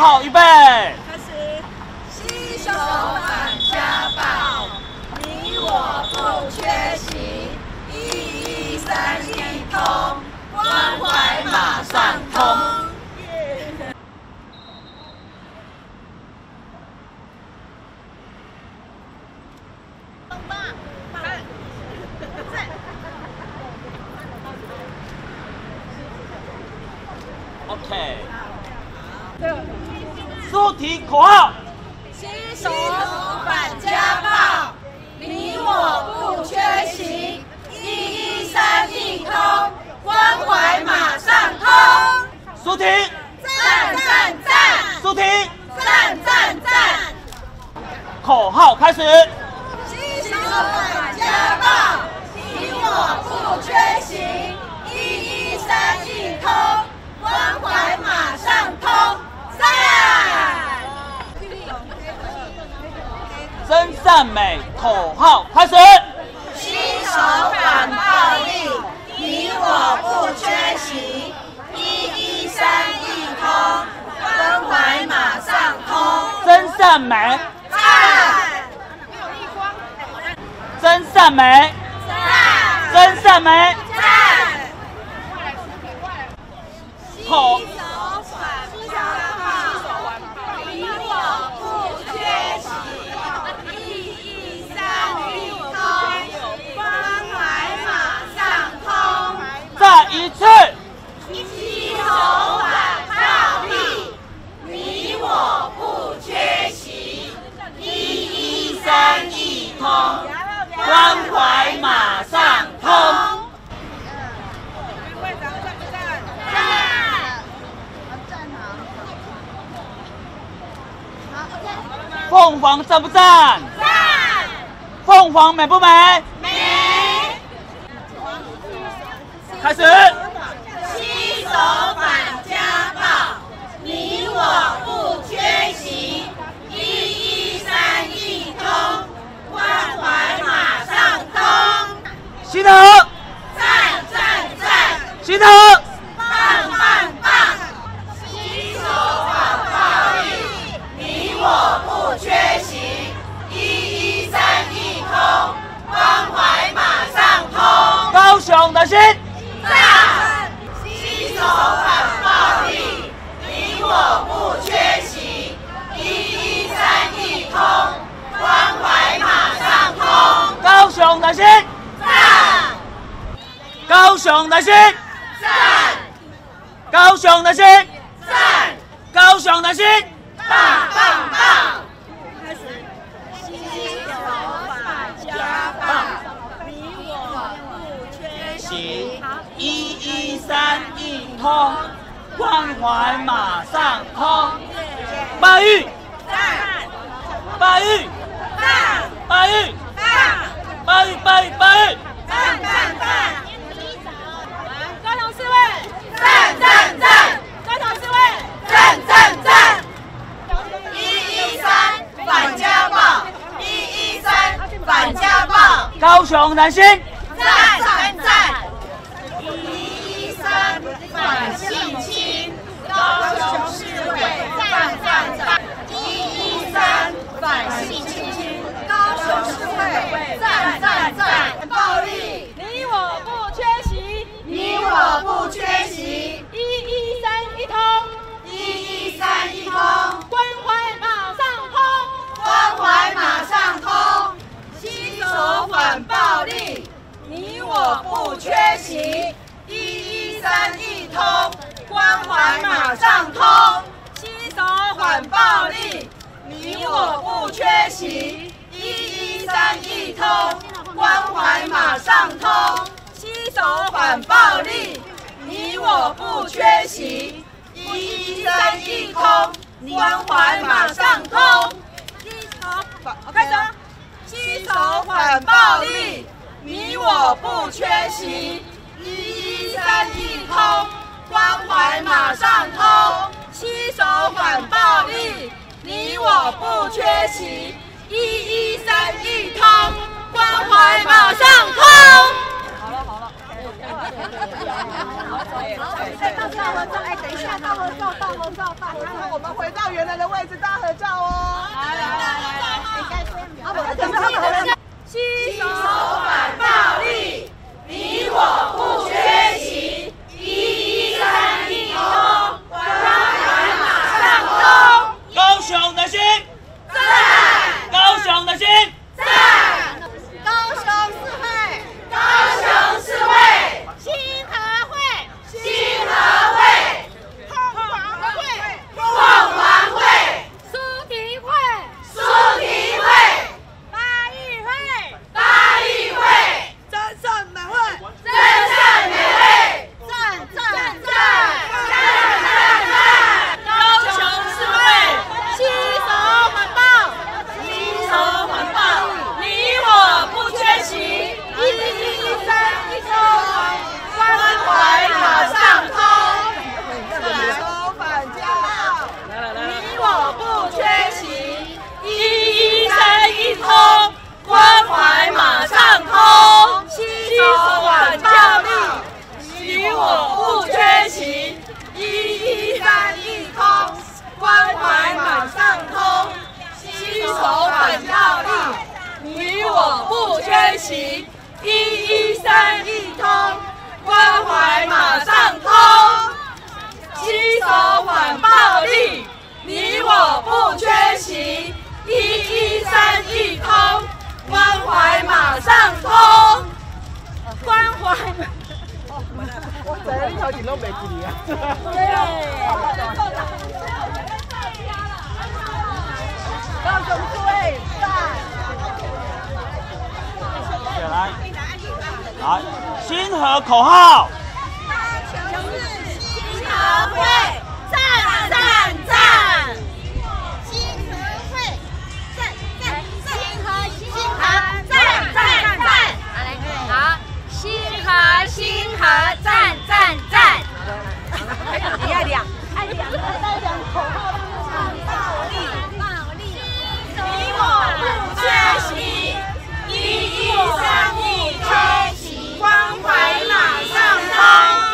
好，预备。 开始。携手反家暴，你我不缺席，113一通，关怀马上通。 OK。出题口号： 携手反家暴，你我不缺席，113一通，关怀马上通。 出题。 赞赞赞！ 出题。 赞赞赞！ 口号开始。 携手反家暴，你我不缺席，113一通，关怀马上通。 真善美，口号开始。 携手反暴力，你我不缺席，113一通，关怀马上通。 真善美， 赞！ 真善美， 赞！ 真善美， 赞！ 口。 携手反家暴，你我不缺席，113一通，关怀马上通。 再一次。 携手反暴力，你我不缺席，113一通，关怀马上通。 凤凰赞不赞？ 赞！ 凤凰美不美？ 美！ 开始。 携手反家暴，你我不缺席，113一通，关怀马上通。 洗头。 赞赞赞！ 洗头。 棒棒棒！携手反暴力，你我不缺席，113一通，关怀马上通。 高雄的心。 赞！携手反暴力，你我不缺席，113一通，关怀马上通。 高雄的心。 赞！ 高雄的心。 赞！ 高雄的心。 赞！ 高雄的心。 棒棒棒！开始。携手反家暴，你我不缺席 113一通，关怀马上通。巴玉。 赞！ 巴玉。 赞！ 巴玉。 赞！ 巴玉。巴玉。巴玉。 赞赞赞！高雄市卫，赞赞赞！高雄市卫，赞赞赞！113反家暴，113反家暴， 高雄人心。 赞赞赞！113反性侵，高雄市委赞赞赞！113反性侵，高雄市委赞赞赞！暴力，你我不缺席，你我不缺席，113一通，113一通，关怀马上通，关怀马上通，携手反暴力，你我不缺席，113一通，关怀马上通，携手反暴力，你我不缺席，113一通，关怀马上通，携手反暴力，你我不缺席，113一通，关怀马上通，开始。携手反暴力，你我不缺席，113一通，关怀马上通。携手反暴力，你我不缺席，113一通，关怀马上通。好了好了。到合照，哎，等一下，到合照，然后我们回到原来的位置大合照哦！来， 携手反暴力，你我不缺席，113一通，关怀马上通。 高雄的心， 赞！ 高雄的心， 赞！高雄市会，高雄市会，新和会，新和会，凤凰会，凤凰会，苏堤会，苏堤会，八义会，八义会， 真善美会， 真善美会，赞赞赞，赞赞赞！高雄市会，携手环抱，携手环抱，你我不缺席，113一通，关怀马上通。 手反家暴， 你我不缺席，113一通，关怀马上通，携手反暴力。你我不缺席，113一通，关怀马上通，携手反暴力。你我不缺席，113一通，关怀马上通。携手反暴力，你我不缺席，113一通，关怀马上通，关怀。 我在那头前都袂记你啊！高雄市会赞！ 来，新和口号， 新和会，赞赞赞！新和会，赞赞赞！新和赞赞赞！好，新和赞赞赞！ 你爱两口号，暴力，你我不缺席，113一通，关怀马上通，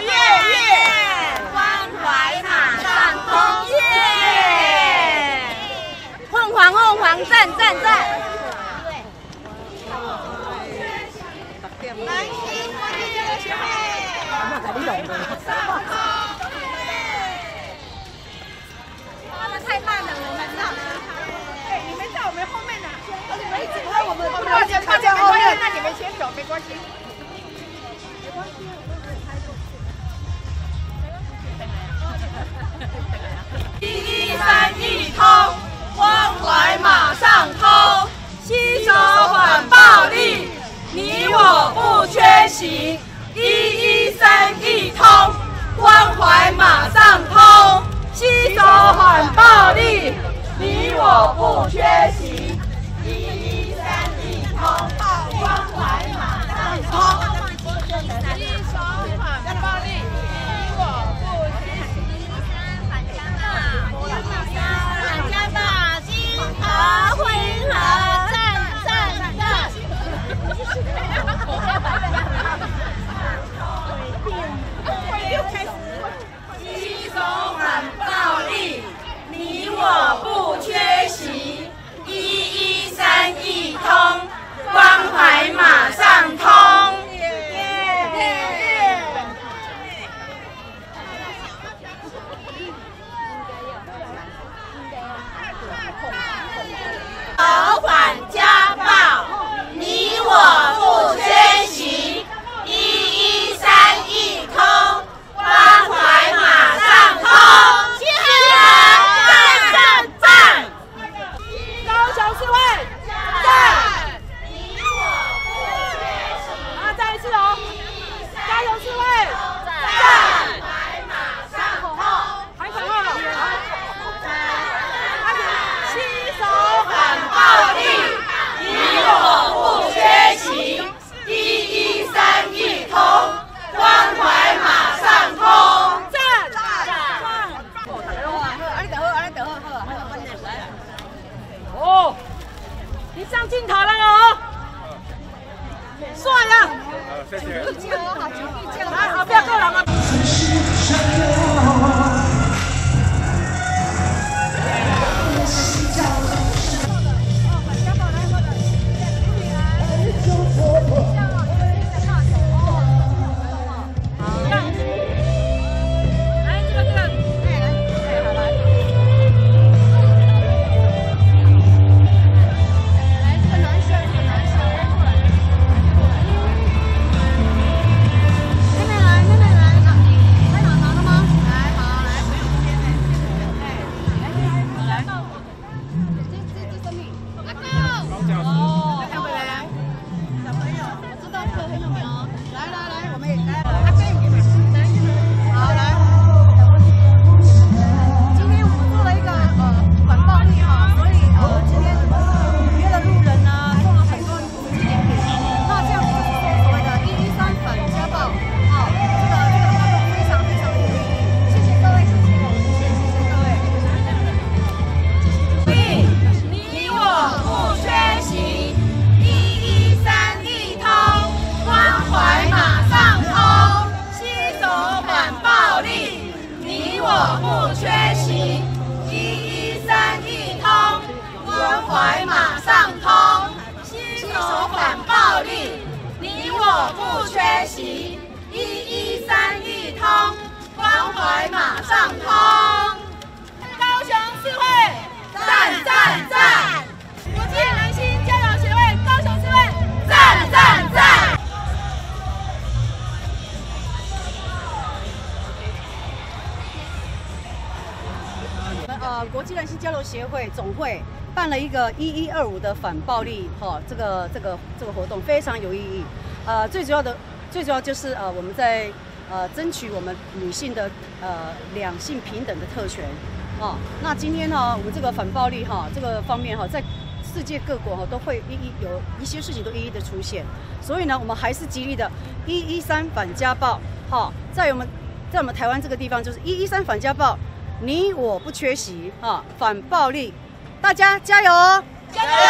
关怀马上通，凤凰赞赞赞！来，新国际游学会，太慢了，我们呢？哎，你们在我们后面呢，你们一直在我们后面，大家后面，那你们先走，没关系。没关系，我113一通，关怀马上通，携手反暴力，你我不缺席，113一通，关怀马上通。携手反暴力，你我不缺席，113一通，关怀马上通。携手反暴力，你我不缺席，113反家暴，新和会和赞赞赞！携手反暴力，你我不缺席，113一通，关怀马上通。手反家暴，你我不缺席，113一通，关怀马上通。赞赞赞！高雄市会赞！你我不缺席。再一次哦，高雄市会赞！关怀马上通，还口号了。携手反暴力，你我不缺席，113一通，关怀马上通。赞赞！哦，你上镜头了哦，帅了。 谢谢。 来，好，不要够人啊。 交流协会总会办了一个1125的反暴力这个活动非常有意义。最主要就是我们在争取我们女性的两性平等的特权那今天呢，我们这个反暴力这个方面在世界各国都会有一些事情都一一的出现，所以呢，我们还是极力的113反家暴在我们台湾这个地方就是113反家暴，你我不缺席反暴力，大家加油哦！加油！